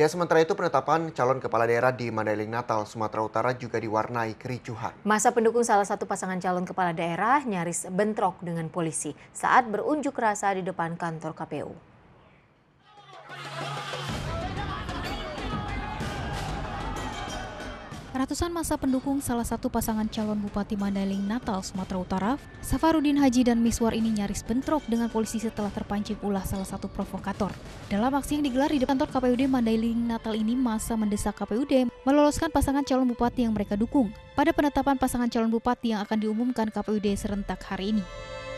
Ya, sementara itu penetapan calon kepala daerah di Mandailing Natal, Sumatera Utara juga diwarnai kericuhan. Masa pendukung salah satu pasangan calon kepala daerah nyaris bentrok dengan polisi saat berunjuk rasa di depan kantor KPU. Ratusan masa pendukung salah satu pasangan calon Bupati Mandailing Natal, Sumatera Utara, Safarudin Haji dan Miswar ini nyaris bentrok dengan polisi setelah terpancing ulah salah satu provokator. Dalam aksi yang digelar di kantor KPUD Mandailing Natal ini, masa mendesak KPUD meloloskan pasangan calon bupati yang mereka dukung pada penetapan pasangan calon bupati yang akan diumumkan KPUD serentak hari ini.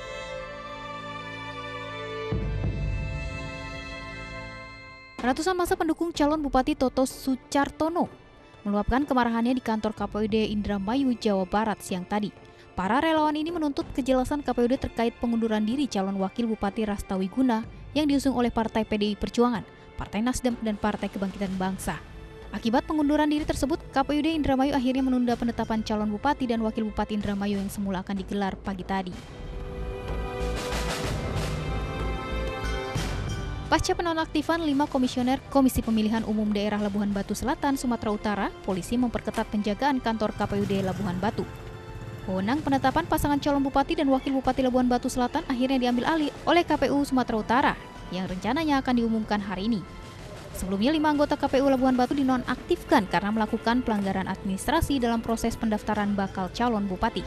Ratusan masa pendukung calon Bupati Toto Sucartono meluapkan kemarahannya di kantor KPUD Indramayu, Jawa Barat siang tadi. Para relawan ini menuntut kejelasan KPUD terkait pengunduran diri calon wakil Bupati Rastawiguna yang diusung oleh Partai PDI Perjuangan, Partai Nasdem, dan Partai Kebangkitan Bangsa. Akibat pengunduran diri tersebut, KPUD Indramayu akhirnya menunda penetapan calon bupati dan wakil bupati Indramayu yang semula akan digelar pagi tadi. Pasca penonaktifan 5 komisioner Komisi Pemilihan Umum Daerah Labuhan Batu Selatan, Sumatera Utara, polisi memperketat penjagaan kantor KPUD Labuhan Batu. Wewenang penetapan pasangan calon bupati dan wakil bupati Labuhan Batu Selatan akhirnya diambil alih oleh KPU Sumatera Utara yang rencananya akan diumumkan hari ini. Sebelumnya 5 anggota KPU Labuhan Batu dinonaktifkan karena melakukan pelanggaran administrasi dalam proses pendaftaran bakal calon bupati.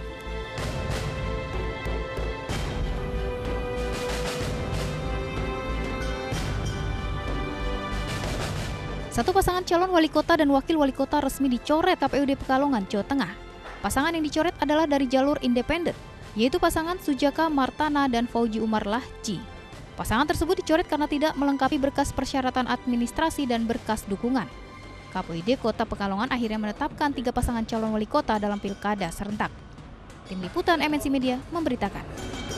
Satu pasangan calon wali kota dan wakil wali kota resmi dicoret KPUD Pekalongan, Jawa Tengah. Pasangan yang dicoret adalah dari jalur independen, yaitu pasangan Sujaka Martana dan Fauji Umar Lahji. Pasangan tersebut dicoret karena tidak melengkapi berkas persyaratan administrasi dan berkas dukungan. KPUD Kota Pekalongan akhirnya menetapkan 3 pasangan calon wali kota dalam pilkada serentak. Tim Liputan MNC Media memberitakan.